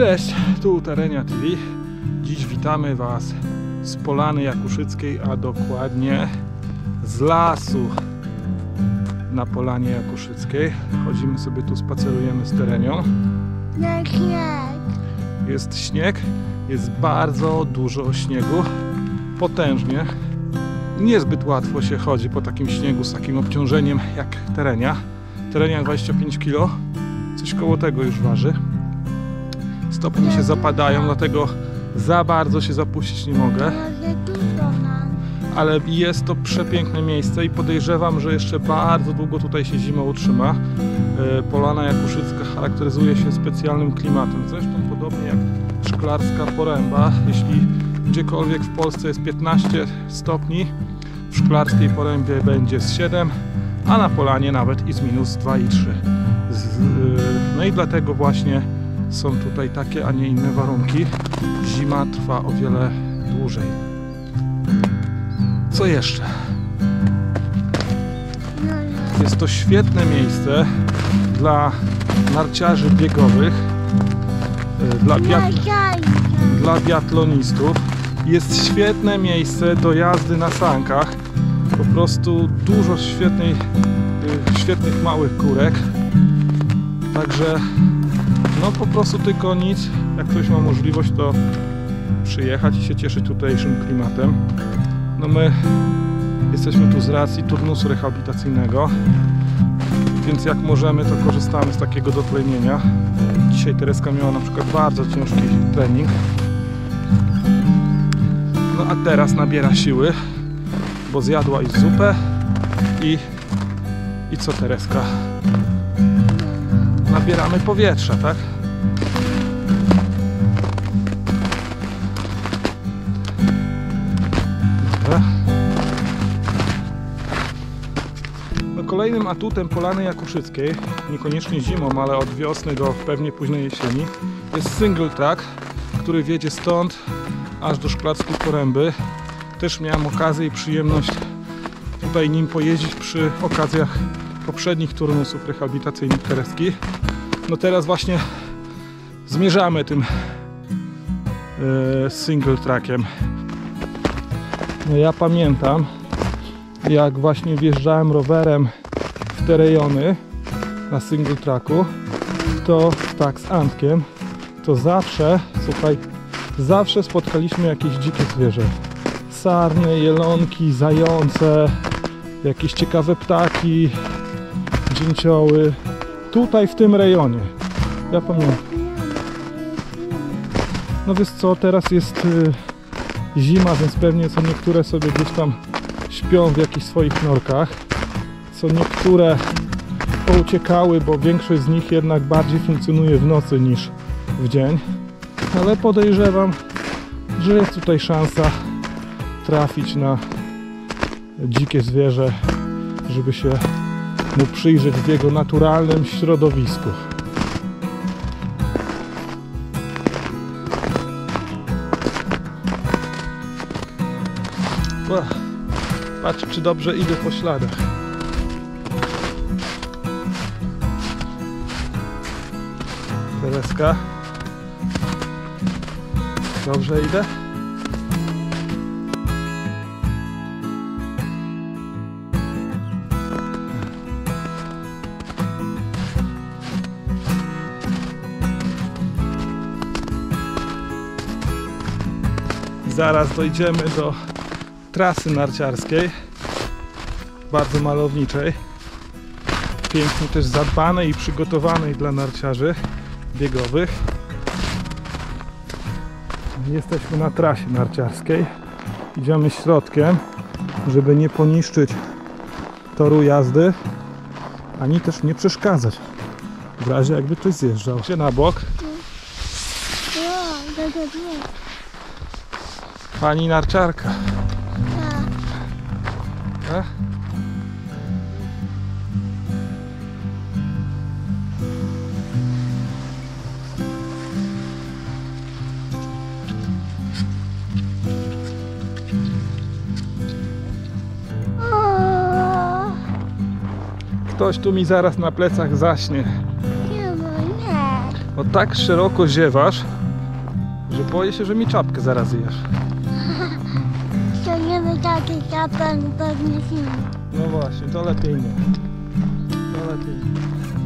Cześć, tu Terenia TV. Dziś witamy Was z Polany Jakuszyckiej, a dokładnie z lasu na Polanie Jakuszyckiej. Chodzimy sobie tu, spacerujemy z Terenią. Jest śnieg, jest bardzo dużo śniegu, potężnie. Niezbyt łatwo się chodzi po takim śniegu z takim obciążeniem jak Terenia. Terenia 25 kg, coś koło tego już waży. Stopy mi się zapadają, dlatego za bardzo się zapuścić nie mogę. Ale jest to przepiękne miejsce i podejrzewam, że jeszcze bardzo długo tutaj się zima utrzyma. Polana Jakuszycka charakteryzuje się specjalnym klimatem. Zresztą podobnie jak Szklarska Poręba. Jeśli gdziekolwiek w Polsce jest 15 stopni, w Szklarskiej Porębie będzie z 7, a na Polanie nawet i z minus 2 i 3. No i dlatego właśnie są tutaj takie, a nie inne warunki. Zima trwa o wiele dłużej. Co jeszcze? Jest to świetne miejsce dla narciarzy biegowych, dla biatlonistów. Jest świetne miejsce do jazdy na sankach. Po prostu dużo świetnych małych górek. Także no po prostu tylko nic, jak ktoś ma możliwość, to przyjechać i się cieszyć tutejszym klimatem. No my jesteśmy tu z racji turnusu rehabilitacyjnego, więc jak możemy, to korzystamy z takiego dotlenienia. Dzisiaj Tereska miała na przykład bardzo ciężki trening. No a teraz nabiera siły, bo zjadła i zupę i co, Tereska? Nabieramy powietrza, tak? Dobra. No, kolejnym atutem Polany Jakuszyckiej, niekoniecznie zimą, ale od wiosny do pewnie późnej jesieni, jest single track, który wiedzie stąd aż do Szklarskiej Poręby. Też miałem okazję i przyjemność tutaj nim pojeździć przy okazjach poprzednich turnusów rehabilitacyjnych Tereski. No teraz właśnie zmierzamy tym single trackiem. No ja pamiętam, jak właśnie wjeżdżałem rowerem w te rejony na single tracku, to tak z Antkiem, to zawsze, słuchaj, zawsze spotkaliśmy jakieś dzikie zwierzę. Sarny, jelonki, zające, jakieś ciekawe ptaki, dzięcioły. Tutaj w tym rejonie. Ja pamiętam. No wiesz co, teraz jest zima, więc pewnie co niektóre sobie gdzieś tam śpią w jakichś swoich norkach. Co niektóre pouciekały, bo większość z nich jednak bardziej funkcjonuje w nocy niż w dzień. Ale podejrzewam, że jest tutaj szansa trafić na dzikie zwierzę, żeby się mu przyjrzeć w jego naturalnym środowisku. Patrz, czy dobrze idę po śladach. Tereska. Dobrze idę? Zaraz dojdziemy do trasy narciarskiej, bardzo malowniczej, pięknie też zadbanej i przygotowanej dla narciarzy biegowych. Jesteśmy na trasie narciarskiej, idziemy środkiem, żeby nie poniszczyć toru jazdy, ani też nie przeszkadzać, w razie jakby ktoś zjeżdżał się na bok. Pani narciarka. Tak? Ktoś tu mi zaraz na plecach zaśnie. O tak szeroko ziewasz, że boję się, że mi czapkę zaraz zjesz. Ściągniemy taki kapel, pewnie film. No właśnie, to lepiej nie. To lepiej nie.